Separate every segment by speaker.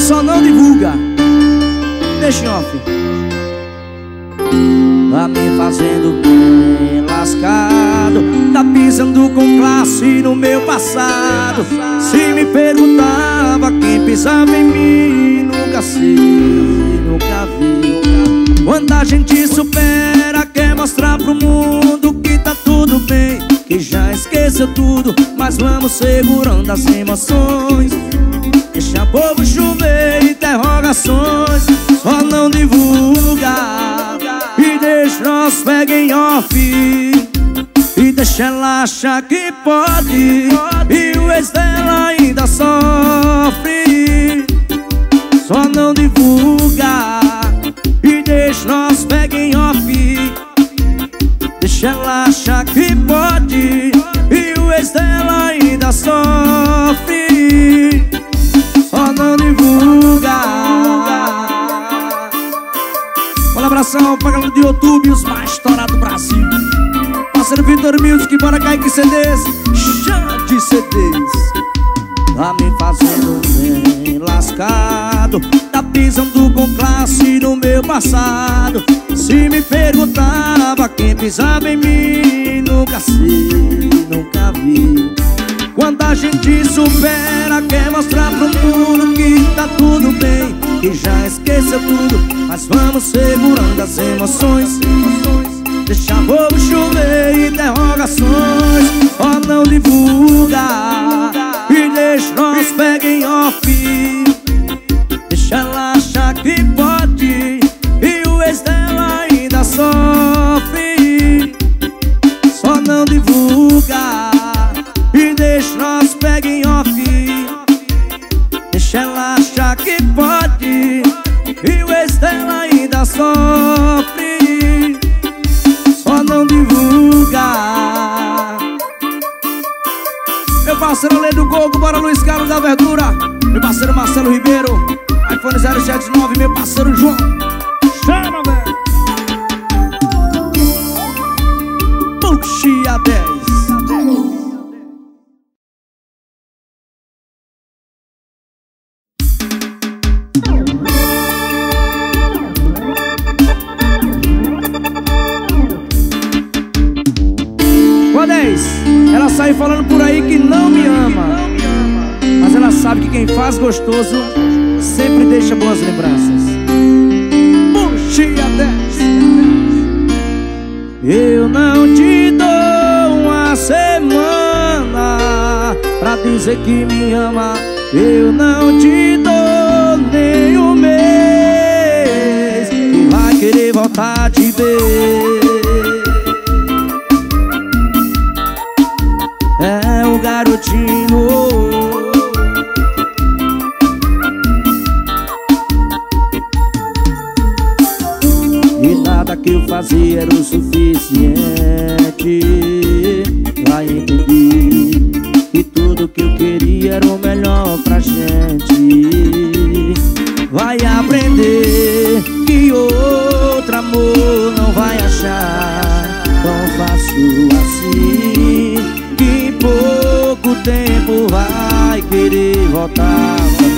Speaker 1: Só não divulga. Deixa em off. Tá me fazendo bem lascado, tá pisando com classe no meu passado. Se me perguntava quem pisava em mim, nunca sei, nunca vi. Quando a gente supera, quer mostrar pro mundo que tá tudo bem, que já esqueceu tudo, mas vamos segurando as emoções. Deixa o povo chover interrogações. Só não divulga e deixa nós pega em off. E deixa ela achar que pode, e o ex dela ainda sofre. Só não divulga e deixa nós pega em off. Deixa ela achar que pode, e o ex dela ainda sofre. Só não divulga. Um abração pra galera do YouTube, os mais estourados do Brasil. Parceiro Vitor Music, bora cair que CDs, chá de CDs. Tá me fazendo bem lascado, tá pisando com classe no meu passado. Se me perguntava quem pisava em mim, nunca sei, nunca vi. Quando a gente supera, quer mostrar pro mundo que tá tudo bem, que já esqueceu tudo, mas vamos segurando as emoções. Deixa o povo chover interrogações. Ó, não divulga e deixa nós pega em off. Deixa ela achar que pode, e o ex dela ainda sofre. Só não divulga e deixa nós pega em off. Deixa ela achar que pode, e o ex dela ainda sofre. Só não divulga. Meu parceiro Lê do Coco, bora Luiz Carlos da Verdura. Meu parceiro Marcelo Ribeiro, iPhone 079, meu parceiro João. Chama, velho. Puxa 10. Ela sai falando por aí que não me ama, mas ela sabe que quem faz gostoso sempre deixa boas lembranças. Puxa 10. Eu não te dou uma semana pra dizer que me ama. Eu não te dou nem um mês que vai querer voltar a te ver. É o garotinho. E nada que eu fazia era o suficiente. Vai entender que tudo que eu queria era o melhor pra gente. Vai aprender que outro amor não vai achar tão fácil assim, que em pouco tempo vai querer voltar.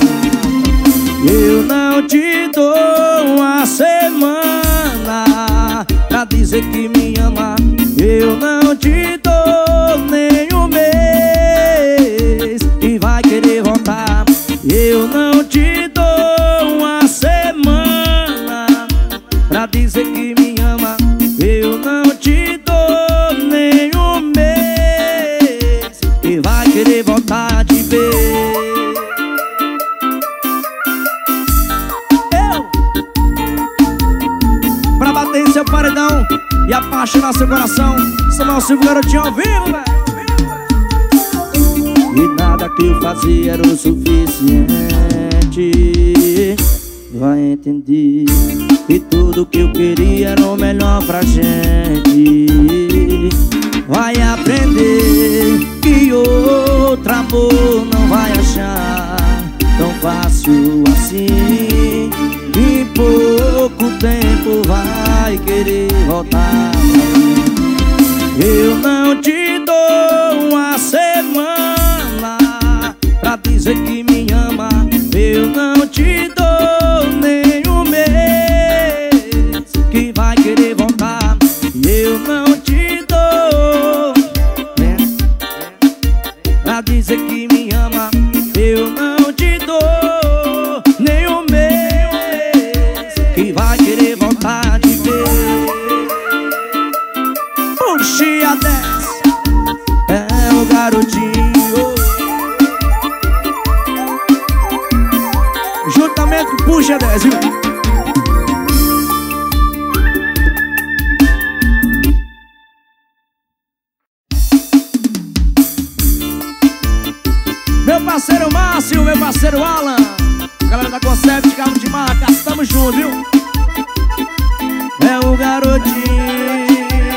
Speaker 1: Eu não te dou uma semana pra dizer que me ama. Eu não te dou nem um mês que vai querer voltar. Eu não te dou uma semana pra dizer que me ama. Eu não te dou nem um mês que vai querer voltar a te ver. Pra bater em seu paredão e apaixonar seu coração, Samuel Silva, garotinho ao vivo, velho. E nada que eu fazia era o suficiente. Vai entender que tudo que eu queria era o melhor pra gente. Vai aprender que outro amor não vai achar tão fácil assim, que em pouco tempo vai querer voltar. Eu não te dou uma semana pra dizer que me ama. Eu não te te dou nem um mês que vai querer voltar e eu não te dou, pra dizer que me ama, eu não te dou nem um mês que vai querer voltar de ver. Puxa 10 é o garotinho, juntamente com Puxa 10, viu? Meu parceiro Márcio, meu parceiro Alan, galera da Concept, Carro de Marca, estamos juntos, viu? É o garotinho.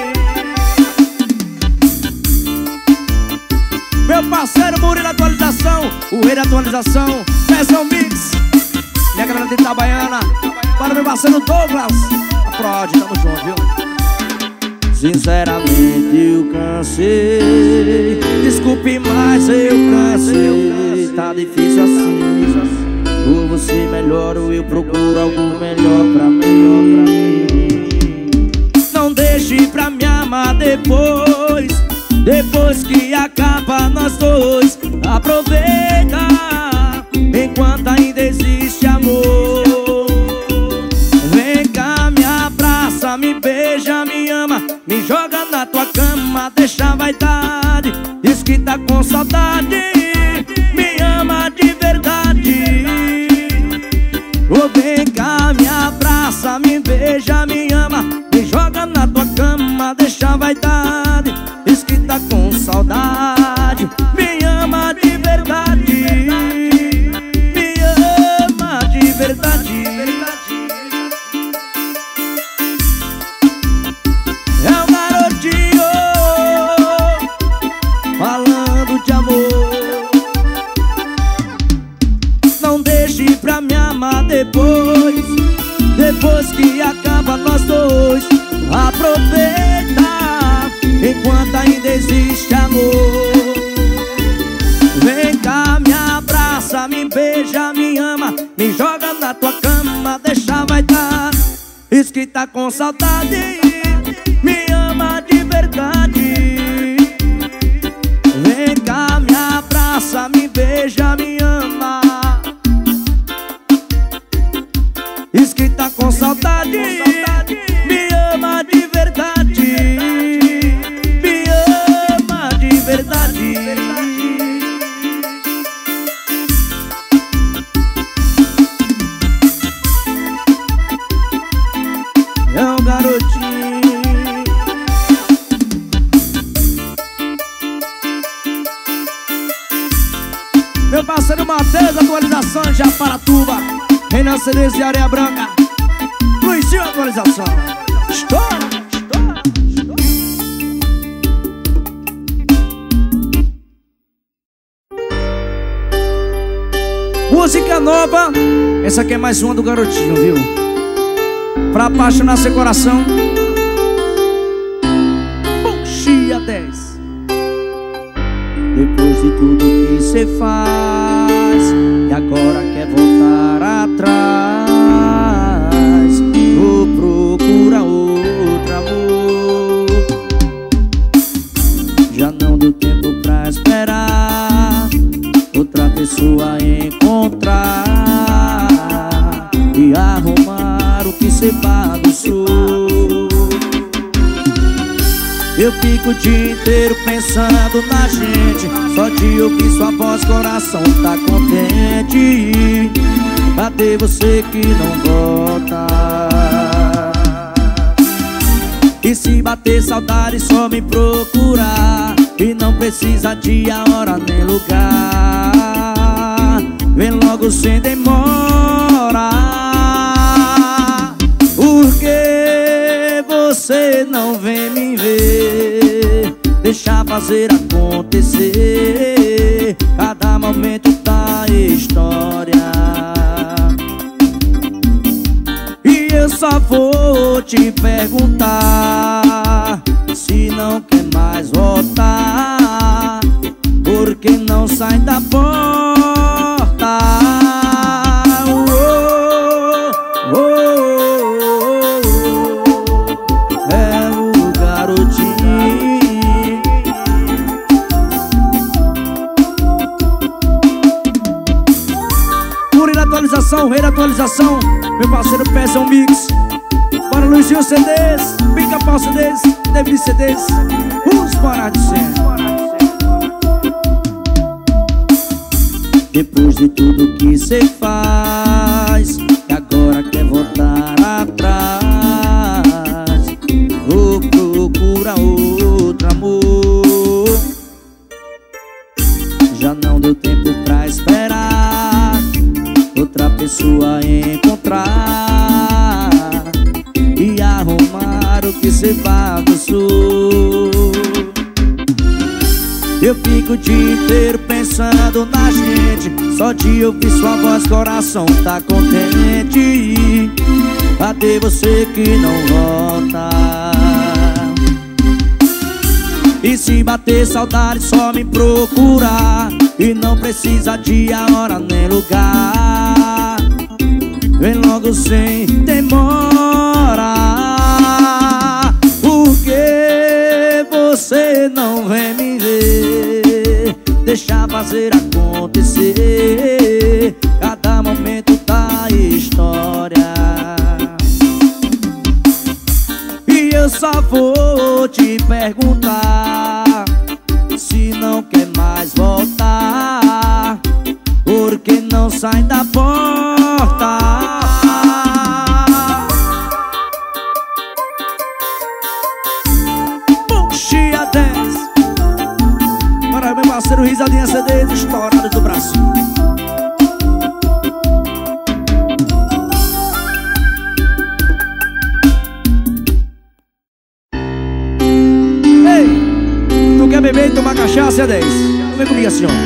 Speaker 1: Meu parceiro Murilo Atualização, o rei da atualização, Peçam Mix. Minha galera de Itabaiana, para meu parceiro Douglas, a Prod, tamo junto, viu? Sinceramente eu cansei, desculpe, mas eu cansei. Tá difícil assim, ou você melhora ou eu procuro algo melhor pra mim. Não deixe pra me amar depois que acaba nós dois. Aproveita enquanto ainda existe amor. Vem cá, me abraça, me beija, me ama, me joga na tua cama, deixa a vaidade. Diz que tá com saudade, me ama de verdade. Oh, vem cá, me abraça, me beija, me ama, me joga na tua cama, deixa a vaidade. Diz que tá com saudade, me ama de verdade. Me ama de verdade. É o garotinho falando de amor. Não deixe pra me amar depois que acaba nós dois. Aproveita enquanto ainda existe amor. Vem cá, me abraça, me beija, me ama, me joga na tua cama, deixa vai dar. Diz que tá com saudade, me ama de verdade. Vem cá, me abraça, me beija, me ama. Diz que tá com saudade, me ama de verdade. Me ama de verdade. É um garotinho. Meu parceiro Matheus, atualização de Aparatuba. Renan CDs de Areia Branca. Luizinho, atualização. Estoura, estoura, estoura. Música nova. Essa aqui é mais uma do garotinho, viu? Pra apaixonar seu coração. Puxa 10. Depois de tudo que cê faz e agora quer voltar atrás, ou procura outro amor. Já não deu tempo pra esperar outra pessoa encontrar e arrumar o que cê bagunçou. Eu fico o dia inteiro pensando na gente, só de ouvir sua voz, coração tá contente. Cadê você que não volta? E se bater saudade, só me procurar. E não precisa de a hora nem lugar. Vem logo sem demora. Porque você não vem me ver, deixa fazer acontecer cada momento da história. E eu só vou te perguntar se não quer mais voltar, porque não sai da porta. Murilo atualização, rei da atualização. Meu parceiro peça um mix. Bora Luizinho CDs, Pica-Pau CDs, David CDs. Os parar de ser. Depois de tudo que cê faz, e agora quer voltar atrás, vou procurar outro amor. Já não deu tempo pra esperar outra pessoa encontrar e arrumar o que cê bagunçou. Eu fico o dia inteiro pensando na gente, só de ouvir sua voz coração tá contente. Cadê você que não volta? E se bater saudade só me procurar, e não precisa de a hora nem lugar. Vem logo sem demora. Por que você não vem me ver? Deixa fazer acontecer cada momento da história. E eu só vou te perguntar se não quer mais voltar, porque não sai da porta. Puxa 10. Para meu parceiro Risadinha CDs, estourado do Brasil. Ei, tu quer beber e tomar cachaça, 10? Vem comigo assim, ó.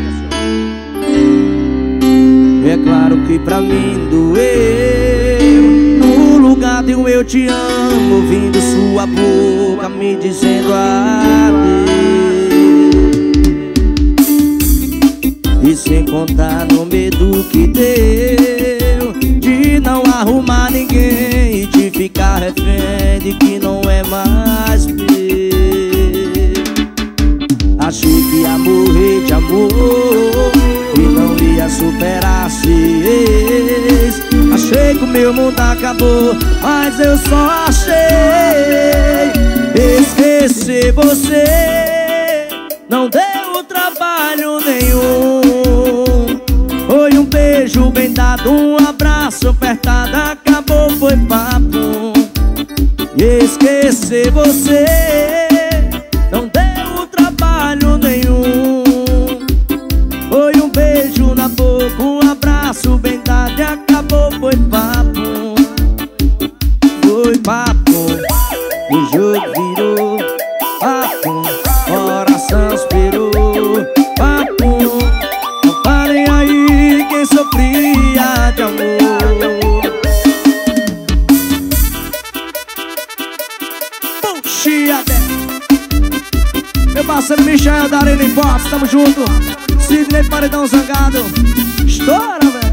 Speaker 1: É claro que pra mim doeu no lugar de um eu te amo, ouvindo sua boca me dizendo adeus. E sem contar no medo que deu de não arrumar ninguém e de ficar refém de que não é mais meu. Achei que ia morrer de amor e não ia superar ex. Achei que o meu mundo acabou, mas eu só achei esquecer você. Não deu trabalho nenhum. Foi um beijo bem dado, um abraço apertado, acabou, foi papo. Esquecer você não deu trabalho nenhum. Foi um beijo na boca, um abraço bem dado e acabou, foi papo. Foi papo, o jogo virou papo, coração esperou papo. Não parem aí quem sofria de amor. Puxa 10. Meu parceiro Michel da Arena Hip-Hop, tamo junto. Sidney Paredão Zangado, estoura, velho.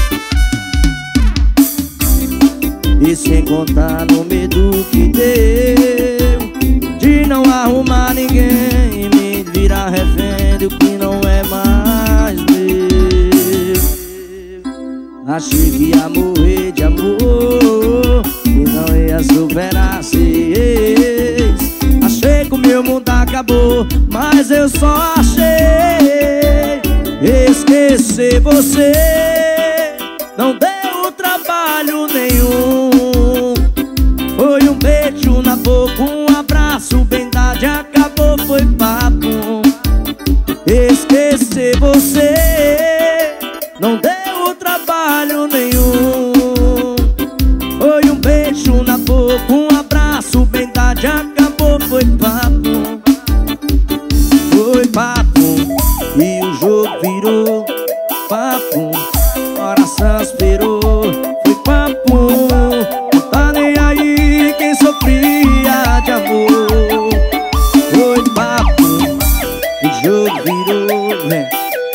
Speaker 1: E sem contar no medo que deu de não arrumar ninguém e me virar refém do que não é mais meu. Achei que ia morrer de amor e não ia superar ex. Achei que o meu mundo acabou, mas eu só achei esquecer você. Não deu trabalho nenhum. Foi um beijo na boca, um abraço bem dado e acabou, foi papo. Esquecer você não deu trabalho nenhum. Foi um beijo na boca, um abraço bem dado e acabou, foi papo. Foi papo e o jogo virou papo, coração esperou. Foi papo, não tá nem aí quem sofria de amor. Foi papo, o jogo virou, né?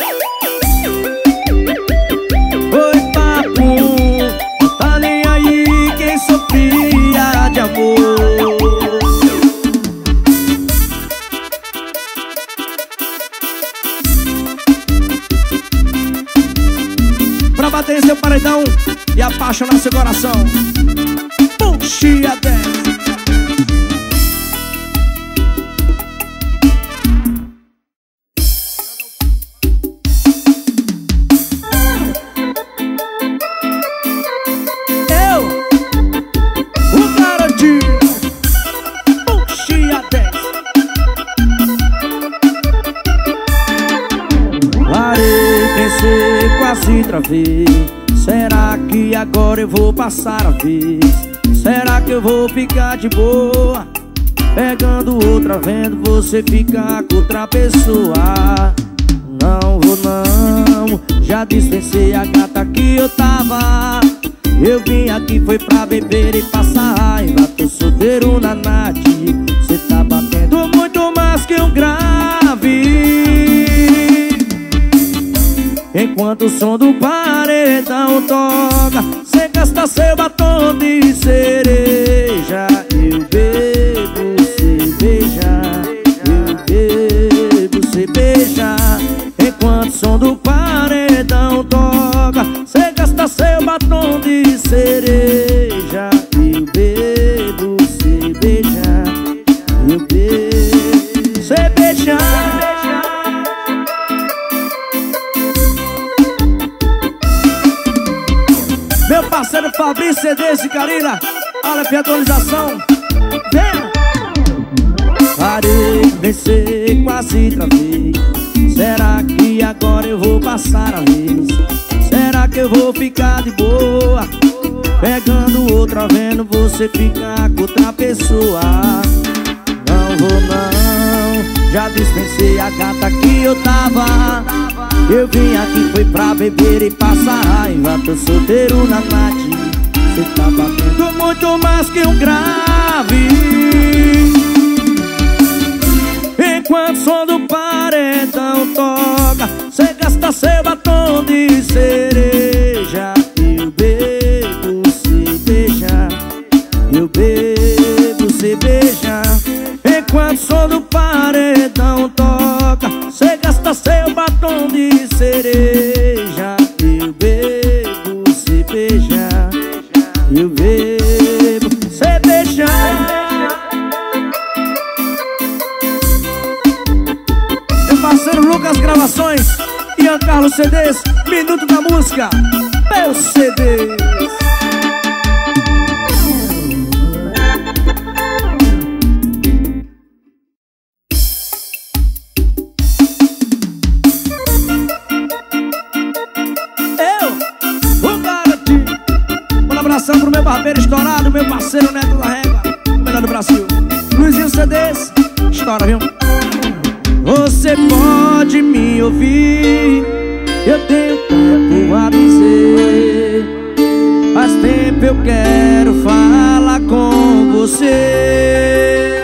Speaker 1: Foi papo, não tá nem aí quem sofria de amor. Pra pra bater em seu paredão e apaixonar seu coração. Puxa 10.
Speaker 2: Quase travei. Será que agora eu vou passar a vez? Será que eu vou ficar de boa? Pegando outra, vendo você ficar com outra pessoa. Não vou não, já dispensei a gata que eu tava. Eu vim aqui foi pra beber e passar raiva. Tô solteiro na Nath. Cê tá batendo muito mais que um grave. Enquanto o som do paredão toca, cê gasta seu batom de cereja. Eu bebo, cê beija. Eu bebo, cê beija. Enquanto o som do paredão toca, cê gasta seu batom de cereja. Eu bebo, cê beija. Eu bebo, cê beija.
Speaker 1: Meu parceiro Fabrício CDs de Carina, olha a atualização. Vem!
Speaker 2: Parei, pensei, quase travei. Será que agora eu vou passar a vez? Será que eu vou ficar de boa? Pegando outra, vendo você ficar com outra pessoa. Não vou não, já dispensei a gata que eu tava. Eu vim aqui foi pra beber e passar raiva. Tô solteiro na Nath. Cê tá batendo muito mais que um grave. Enquanto o som do paredão toca, cê gasta seu batom de cereja. Eu bebo, cê beija. Eu bebo, cê beija. Enquanto o som do paredão toca, cê gasta seu batom de cereja. Eu bebo, cê beija. Eu bebo, cê beija.
Speaker 1: Meu parceiro Lucas Gravações, Ian Carlos CDs, Minuto da Música, meu CDs. Pro meu barbeiro estourado, meu parceiro Neto da Régua, o melhor do Brasil. Luizinho CDs, estoura, viu?
Speaker 2: Você pode me ouvir, eu tenho tempo a dizer. Faz tempo eu quero falar com você.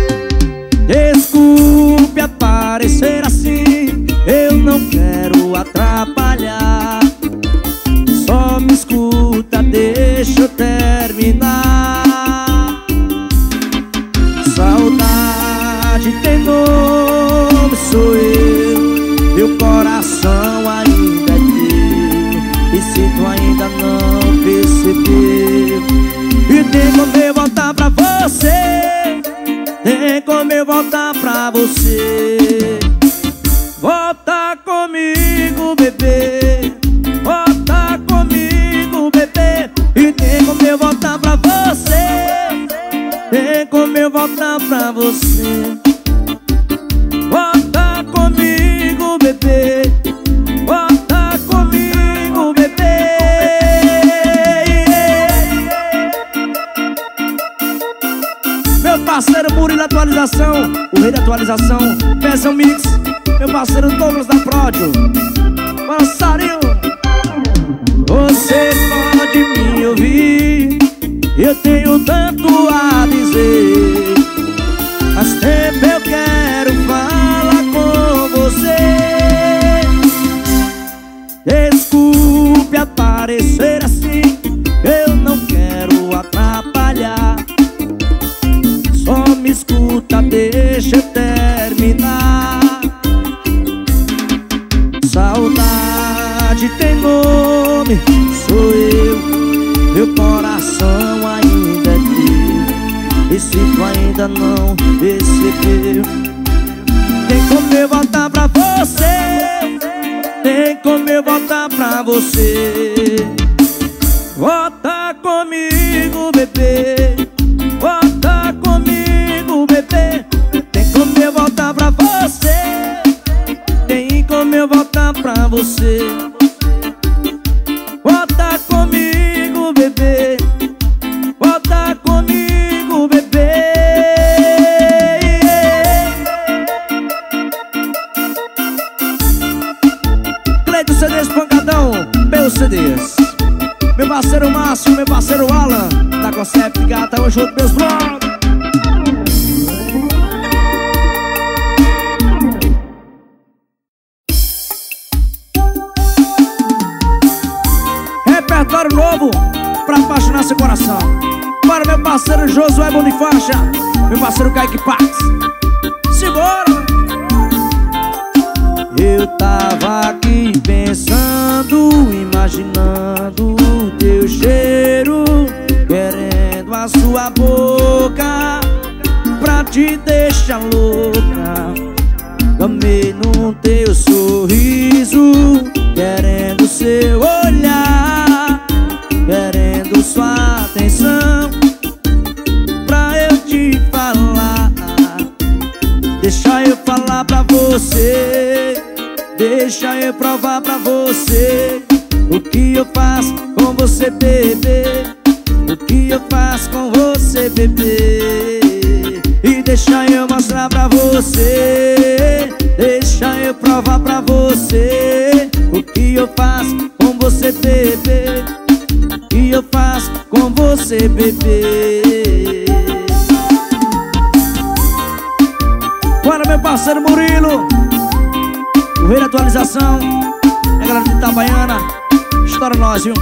Speaker 2: Desculpe aparecer assim, eu não quero atrapalhar. Só me escuta, deixa eu terminar. Saudade tem nome, sou eu. Meu coração ainda é teu, e se tu ainda não percebeu, e tem como eu voltar pra você. Tem como eu voltar pra você. Volta comigo, bebê. Volta comigo, bebê. E tem como eu voltar pra você. Tem como eu voltar pra você. Volta comigo, bebê. Volta comigo, bebê.
Speaker 1: Meu parceiro Murilo Atualização, o rei da atualização, Pezão Mix. Meu parceiro Douglas da Pródio, Passarinho.
Speaker 2: Você pode me ouvir, eu tenho tanto a dizer. Faz tempo eu quero falar com você. Desculpe aparecer assim, eu não quero atrapalhar. Só me escuta, deixa eu terminar. Saudade tem nome, sou eu. Meu coração ainda é teu, e se tu ainda não percebeu, tem como eu voltar pra você, tem como eu voltar pra você. Volta comigo, bebê, volta comigo, bebê. Tem como eu voltar pra você, tem como eu voltar pra você. Volta comigo, bebê, volta comigo, bebê. Cleide CDs Pancadão, meus CDs. Meu parceiro Márcio, meu parceiro Alan, da Concept Gata, tamo junto, meus brothers. Repertório novo pra apaixonar seu coração. Para meu parceiro Josué Bonifácia, meu parceiro Kaique Pax. Simbora! Eu tava aqui pensando, imaginando o teu cheiro, querendo a sua boca pra te deixar louca. Gamei no teu sorriso, querendo seu olhar, querendo sua atenção pra eu te falar. Deixa eu falar pra você, deixa eu provar pra você o que eu faço com você, bebê, o que eu faço com você, bebê. E deixa eu mostrar pra você, deixa eu provar pra você o que eu faço com você, bebê, o que eu faço com você, bebê. Bora, meu parceiro Murilo, o rei da atualização, a galera de Itabaiana, estoura nós, viu?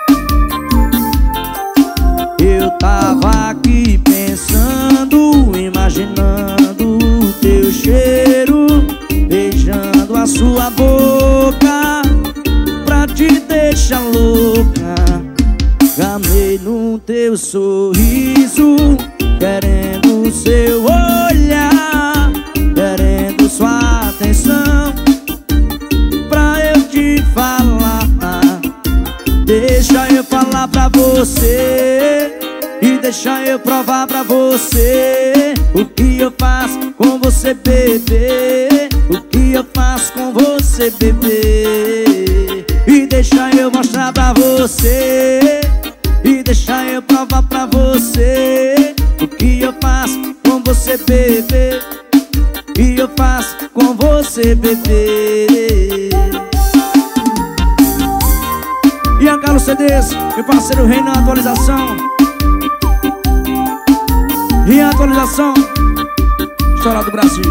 Speaker 2: Eu tava aqui pensando, imaginando o teu cheiro, beijando a sua boca pra te deixar louca. Gamei no teu sorriso, querendo o seu olhar, querendo sua atenção pra eu te falar. Deixa eu falar pra você e deixa eu provar pra você o que eu faço com você, bebê, o que eu faço com você, bebê. E deixa eu mostrar pra você, e deixa eu provar pra você o que eu faço com você, bebê, e eu faço com você, bebê. E a Carlos CDs, meu parceiro Rei na atualização. E a atualização, história do Brasil.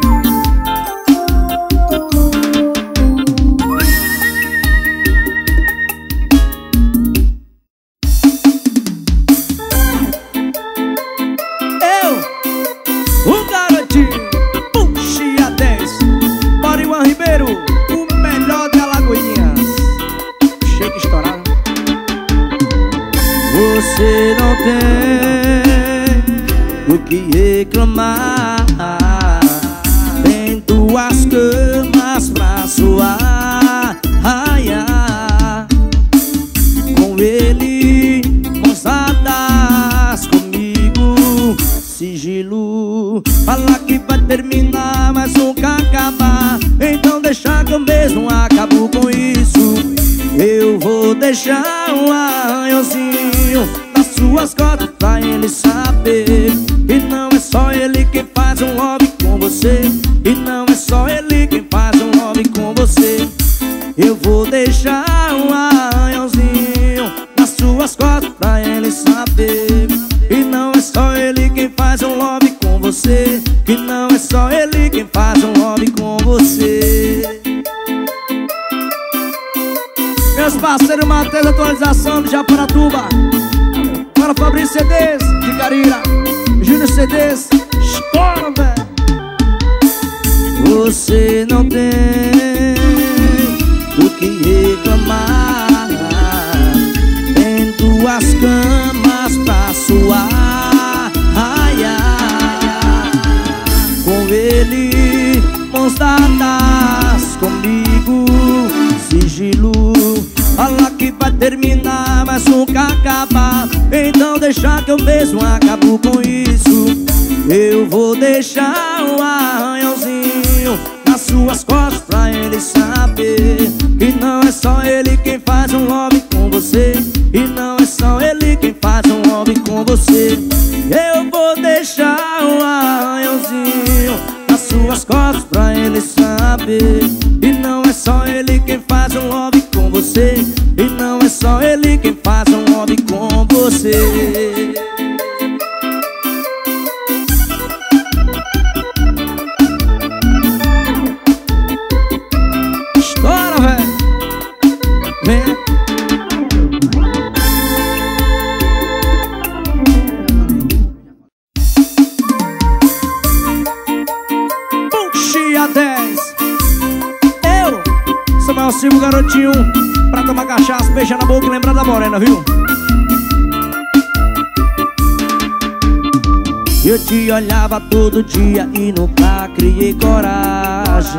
Speaker 2: Você não tem o que reclamar, tem duas camas pra suar. Ai, ai. Com ele, mãos dadas, comigo, sigilo. Fala que vai terminar, mas nunca acabar. Então deixa que eu mesmo acabo com isso. Eu vou deixar um arranhãozinho nas suas costas pra ele saber que não é só ele quem faz um lobby com você, e não é só ele quem faz um lobby com você. Eu vou deixar um arranhãozinho nas suas costas pra ele saber que não é só ele quem faz um lobby com você, que não é só ele quem faz um lobby com você. Meus parceiros Matheus, atualização de Japaratuba. Para Fabrício CDs de Carira, Júnior CDs, escola, velho. Você não tem o que reclamar, terminar, mas nunca acabar. Então deixa que eu mesmo acabo com isso. Eu vou deixar um arranhãozinho nas suas costas pra ele saber que não é só ele quem faz um love com você. E não é só ele quem faz um love com você. Eu vou deixar um arranhãozinho nas suas costas pra ele saber e não é só ele quem faz um love com você. E não é só ele quem faz um love com você. Estoura, velho. Vem. Puxa 10. Eu, Samuel Silva, garotinho, pra tomar cachaça, beijar na boca e lembrar da morena, viu? Eu te olhava todo dia e nunca criei coragem.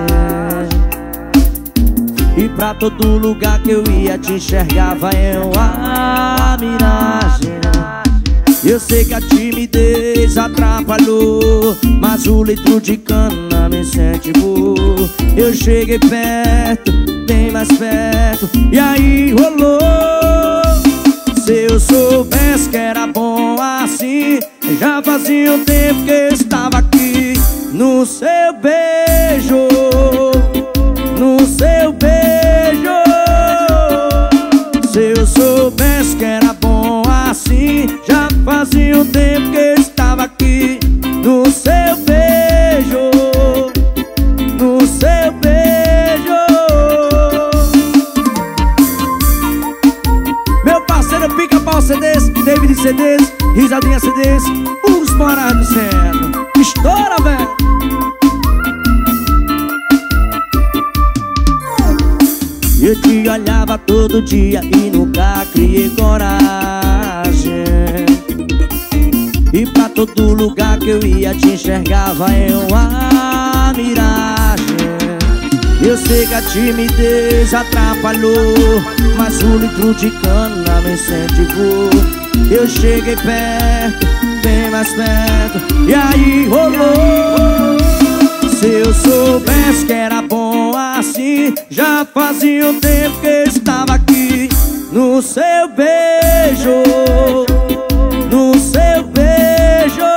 Speaker 2: E pra todo lugar que eu ia te enxergava eu a miragem. Eu sei que a timidez atrapalhou, mas o litro de cana me incentivou. Eu cheguei perto, bem mais perto, e aí rolou. Se eu soubesse que era bom assim, já fazia um tempo que eu estava aqui no seu beijo, no seu beijo. Se eu soubesse que era bom assim, já fazia um tempo que eu estava aqui no seu beijo, no seu beijo. Meu parceiro Pica-Pau CDs, David CDs, Risadinha CDs, os morados do centro. Estoura, velho. Eu te olhava todo dia e nunca criei coragem. E pra todo lugar que eu ia te enxergava eu a miragem. Eu sei que a timidez atrapalhou, mas o litro de cana me incentivou. Eu cheguei perto, bem mais perto, e aí rolou. Se eu soubesse que era bom assim, já fazia um tempo que eu estava aqui no seu beijo, no seu beijo.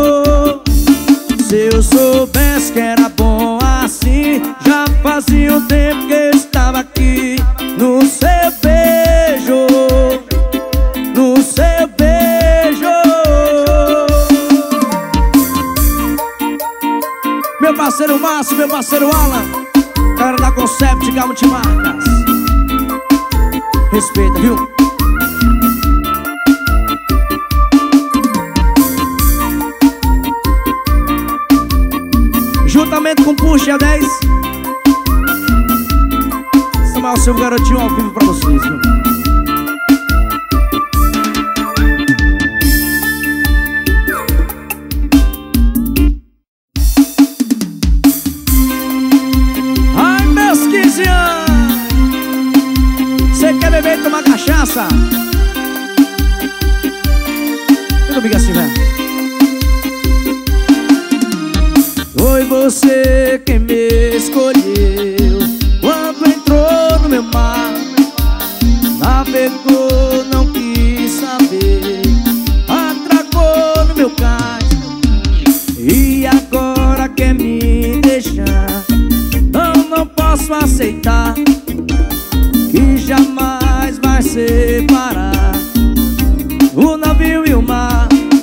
Speaker 2: Se eu soubesse que era bom assim, já fazia um tempo que eu estava aqui no seu beijo, no seu beijo. Meu parceiro Márcio, meu parceiro Alan, cara da Concept, Galo de Marcas. Respeita, viu? Juntamente com Puxa 10, Samuel Silva, garotinho ao vivo pra vocês, viu? Ai, meus 15 anos, cê quer beber e tomar cachaça? Fica comigo assim, velho. Foi você quem me escolheu quando entrou no meu mar. Navegou, não quis saber, atracou no meu cais. E agora quer me deixar. Não posso aceitar que jamais vai separar o navio e o mar.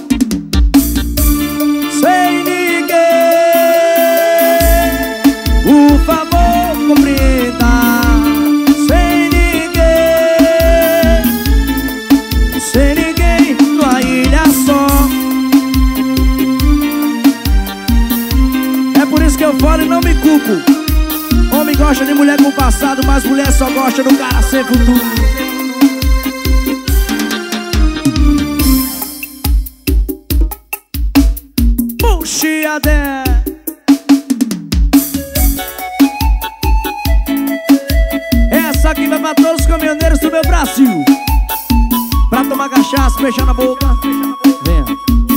Speaker 2: Sem ninguém, por favor, compreenda. Sem ninguém, numa ilha só. É por isso que eu falo e não me culpo. Homem gosta de mulher com passado, mas mulher só gosta do cara sem futuro. Puxa 10. Essa aqui vai pra todos os caminhoneiros
Speaker 1: isso, meu Brasil. Pra tomar cachaça, beijar na boca. Venha.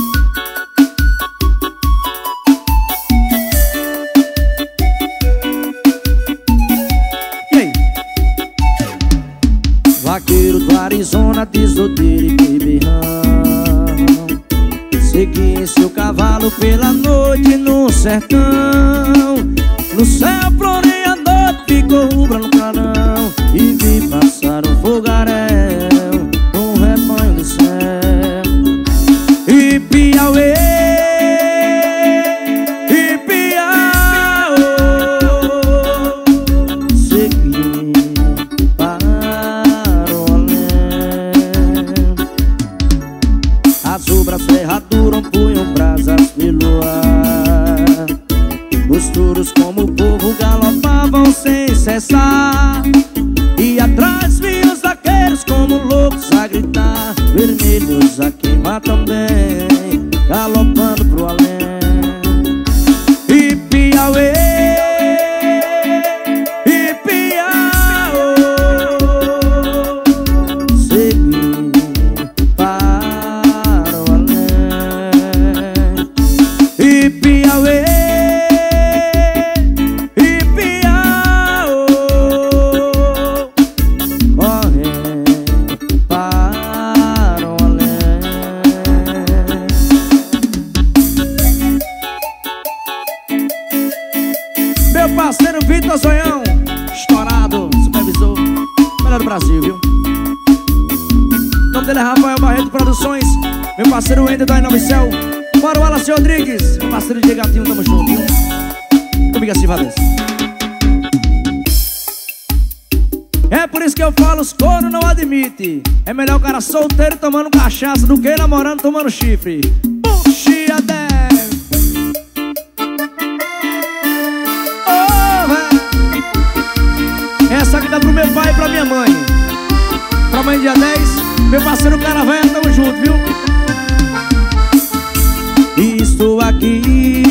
Speaker 1: E aí?
Speaker 2: Vaqueiro do Arizona, desodeiro e beberrão, segui em seu cavalo pela noite no sertão. No céu florei a noite, ficou rubra no clarão, e vi passar um fogaréu, um rebanho do céu. E Piauê, e Piauê, segui para o além. As obras ferraduram, punham brasas pelo ar. Os touros como o povo galopavam sem cessar, e atrás vinham os vaqueiros como loucos a gritar. Vermelhos a queimar também, galopando pro além. E Piauê, e Piauê, segui para o além. E Piauê,
Speaker 1: parceiro Vitor Zoião, estourado, supervisor, melhor do Brasil, viu? O nome dele é Rafael Barreto Produções. Meu parceiro Wender do Ainda Céu. Bora o Wallace Rodrigues, meu parceiro de Gatinho, tamo junto, viu? Comigo assim, Valês. É por isso que eu falo, os coros não admite. É melhor o cara solteiro tomando cachaça do que namorando tomando chifre. Puxa, 10. Essa aqui dá pro meu pai e pra minha mãe. Pra mãe dia 10, meu parceiro Caravelha, tamo junto, viu?
Speaker 2: Estou aqui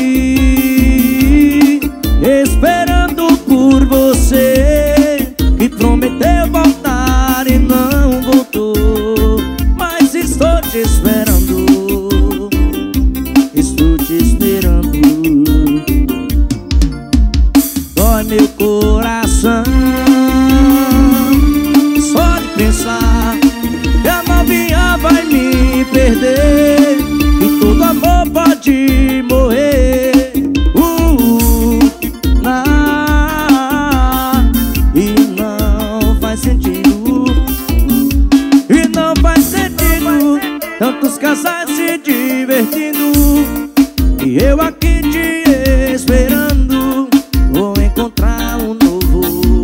Speaker 2: esperando por você, que prometeu voltar e não voltou. Mas estou te esperando, estou te esperando. Dói meu coração só de pensar que a novinha vai me perder, que todo amor pode morrer. E não faz sentido, e não faz sentido tantos casais se divertindo, e eu aqui te esperando. Vou encontrar um novo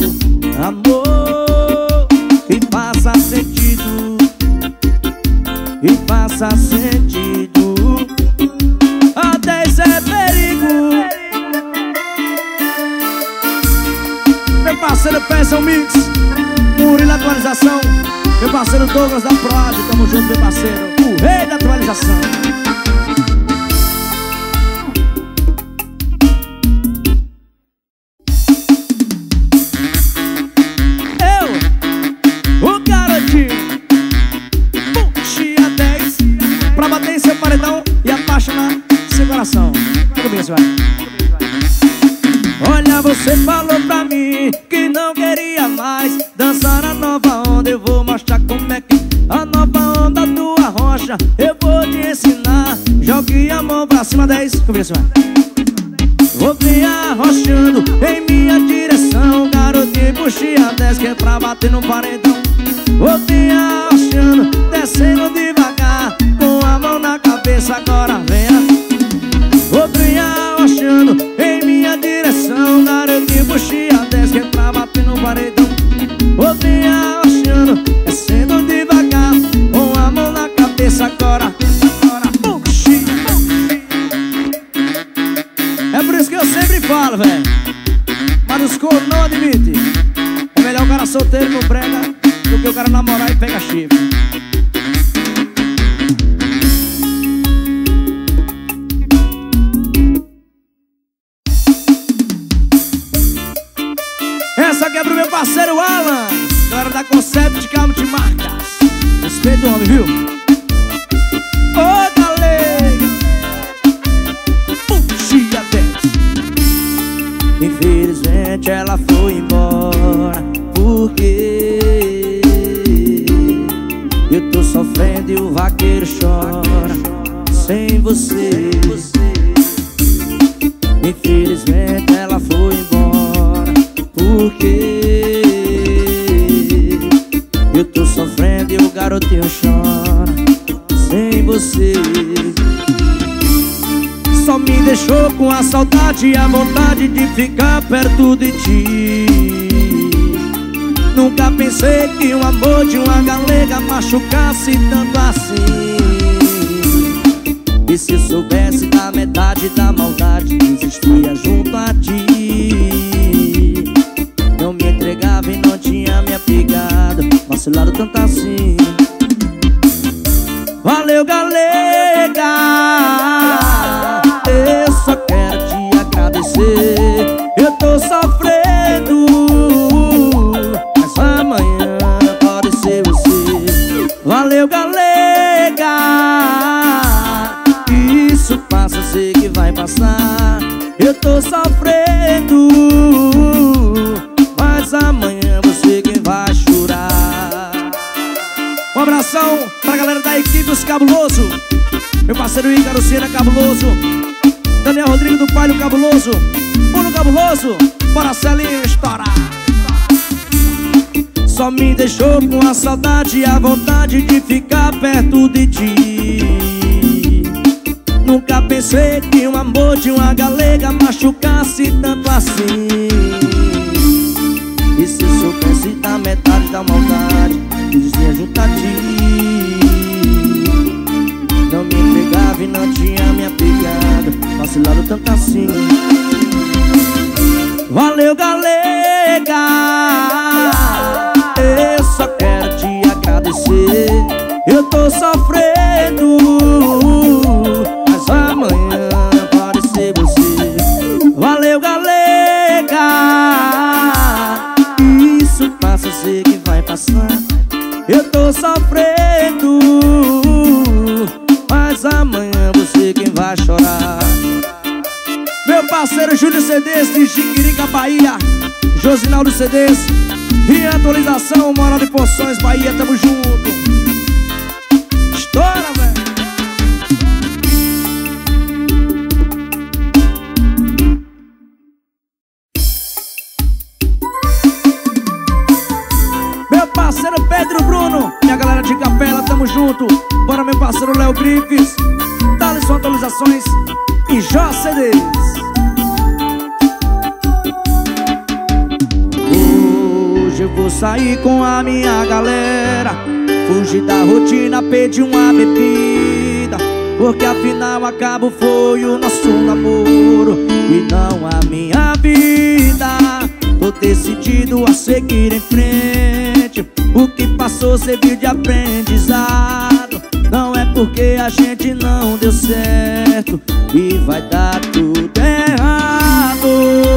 Speaker 2: amor que faça sentido, e faça sentido. A 10 é perigo. Meu parceiro Peça Mix, Murilo Atualização. Meu parceiro Douglas da Proad, tamo junto, meu parceiro, o rei da atualização. Pra bater em seu paredão e apaixonar seu coração. Tudo bem, senhora? Olha, você falou pra mim que não queria mais dançar a nova onda. Eu vou mostrar como é que a nova onda do Arrocha eu vou te ensinar. Jogue a mão pra cima, 10.
Speaker 1: Tudo bem, senhora?
Speaker 2: Vou vir arrochando em minha direção, garotinho, puxe a 10 que é pra bater no paredão. Vou vir arrochando, descendo devagar, com a mão na cabeça, agora venha. Vou vir arrochando em minha direção, garotinho, puxe a 10 que é pra bater no paredão. Vou vir arrochando, descendo devagar, com a mão na cabeça, agora puxe.
Speaker 1: É por isso que eu sempre falo, velho, mas os coros não admite. É melhor o cara solteiro no brega do que o cara namorar e pegar chifre.
Speaker 2: Essa aqui é pro meu parceiro Alan, galera da Concept Carmo
Speaker 1: Multimarcas. Respeita o homem, viu? Ô, galera, dia 10.
Speaker 2: Infelizmente ela foi embora, porque eu tô sofrendo e o vaqueiro chora sem você. Infelizmente ela foi embora, porque eu tô sofrendo e o garotinho chora sem você. Só me deixou com a saudade e a vontade de ficar perto de ti. Nunca pensei que o amor de uma galega machucasse tanto assim. E se soubesse da metade da maldade, desistia junto a ti. Não me entregava e não tinha me apegado, vacilado tanto assim. Valeu, galega, eu só quero te agradecer. Eu tô sofrendo, mas amanhã pode ser você. Valeu, galega, isso passa, sei que vai passar. Eu tô sofrendo, mas amanhã você quem vai chorar.
Speaker 1: Um abração pra galera da equipe Os Cabuloso. Meu parceiro Ícaro Cena Cabuloso, Daniel Rodrigo do Palio Cabuloso, Bruno Cabuloso, bora Celinho estourar.
Speaker 2: Só me deixou com a saudade e a vontade de ficar perto de ti. Nunca pensei que o amor de uma galega machucasse tanto assim. E se soubesse da metade da maldade, desistia junto a ti. Não me entregava e não tinha me apegado, vacilado tanto assim. Valeu, galega, eu só quero te agradecer. Eu tô sofrendo, mas amanhã pode ser você. Valeu, galega, isso passa, sei que vai passar. Eu tô sofrendo, mas amanhã você quem vai chorar.
Speaker 1: Meu parceiro Júlio CDs de Jiquirica, Bahia, Josinaldo CDs e atualização Moral de Poções, Bahia, tamo junto. Estoura, velho. Meu parceiro Pedro Bruno e a galera de Capela, tamo junto. Bora, meu parceiro Léo Grifes, Thaleson Atualizações e Jó CDs.
Speaker 2: Hoje eu vou sair com a minha galera, fugir da rotina, pedir uma bebida, porque afinal acabo foi o nosso namoro e não a minha vida. Tô decidido a seguir em frente, o que passou serviu de aprendizado. Não é porque a gente não deu certo e vai dar tudo errado.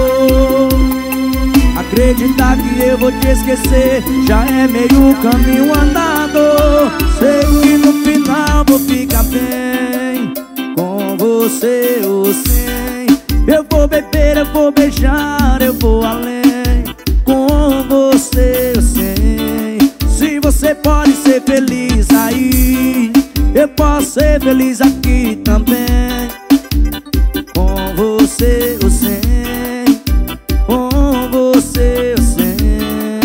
Speaker 2: Acreditar que eu vou te esquecer já é meio caminho andado. Sei que no final vou ficar bem, com você ou sem. Eu vou beber, eu vou beijar, eu vou além, com você ou sem. Se você pode ser feliz aí, eu posso ser feliz aqui também, com você ou sem. Com você eu sei.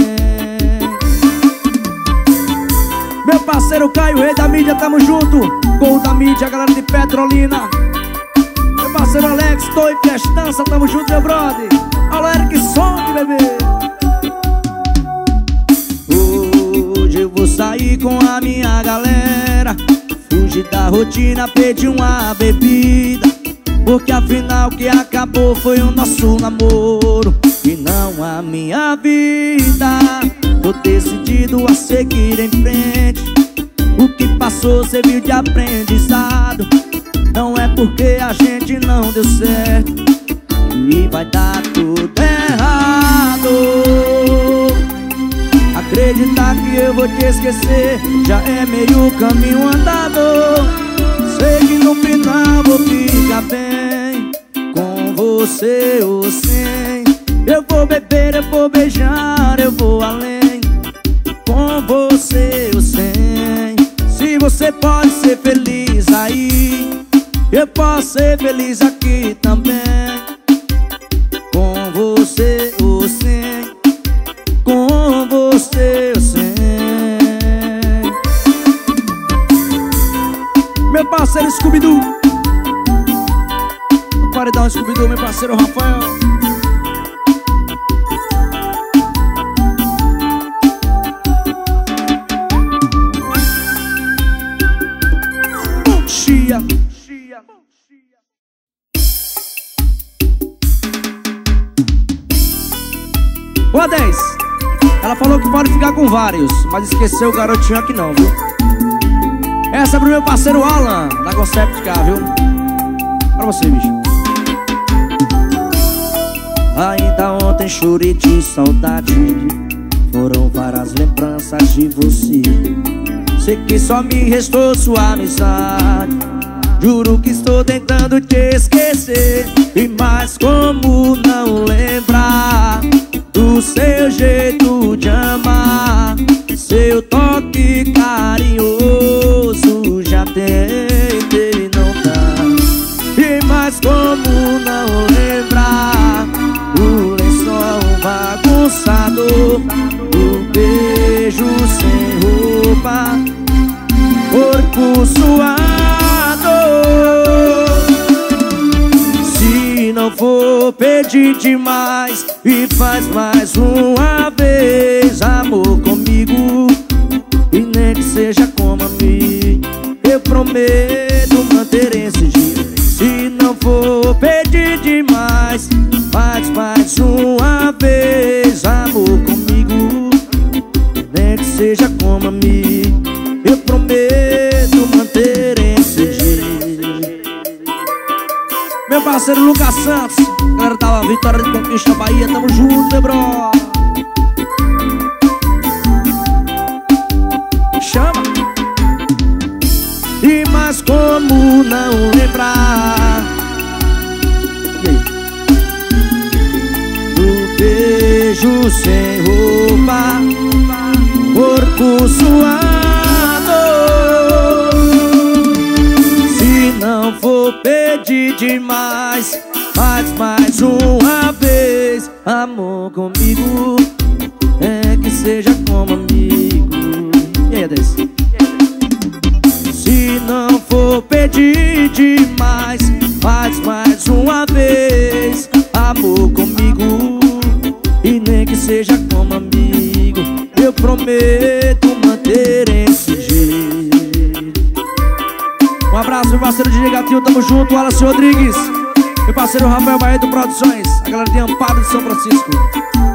Speaker 1: Meu parceiro Caio, rei da mídia, tamo junto. Gol da mídia, galera de Petrolina. Meu parceiro Alex, tô em festança, tamo junto, meu brother. Alô, Eric Song, bebê.
Speaker 2: Hoje eu vou sair com a minha galera, fugir da rotina, pedir uma bebida, porque afinal o que acabou foi o nosso namoro e não a minha vida. Tô decidido a seguir em frente, o que passou serviu de aprendizado. Não é porque a gente não deu certo e vai dar tudo errado. Acreditar que que eu vou te esquecer. Já é meio caminho andado. Sei que no final vou ficar bem, com você ou sem. Eu vou beber, eu vou beijar, eu vou além, com você ou sem. Se você pode ser feliz aí, eu posso ser feliz aqui também, com você ou sem, com você ou sem. Meu parceiro Scooby-Doo, paredão Scooby-Doo, meu parceiro Rafael. Chia. Boa 10. Ela falou que pode ficar com vários, mas esqueceu o garotinho aqui não, viu? Essa é pro meu parceiro Alan, da Concept K, viu? Pra você, bicho. Ainda ontem chorei de saudade, foram várias lembranças de você. Sei que só me restou sua amizade, juro que estou tentando te esquecer. E mais como não lembrar do seu jeito de amar, seu toque carinhoso, já tentei não dar. E mais como não lembrar o lençol bagunçado, o beijo sem roupa, corpo suado. Se não for pedir demais, e faz mais uma vez amor comigo, e nem que seja como amigo, eu prometo manter esse dia. Se não for pedir demais, faz mais uma vez amor comigo, nem que seja como amigo, eu prometo manter esse dia. Meu parceiro Lucas Santos, galera da Vitória de Conquista Bahia, tamo junto, bro. Chama. E mais como não lembrar do beijo sem roupa, corpo suado. Se não for pedir demais, faz mais uma vez amor comigo, é que seja como amigo. E aí, Adesse? Se não for pedir demais, faz mais uma vez amor comigo, e nem que seja como amigo, eu prometo manter esse jeito. Um abraço, meu parceiro de Gatinho, tamo junto, Wallace Rodrigues. Meu parceiro Rafael Barreto Produções, a galera de Amparo de São Francisco.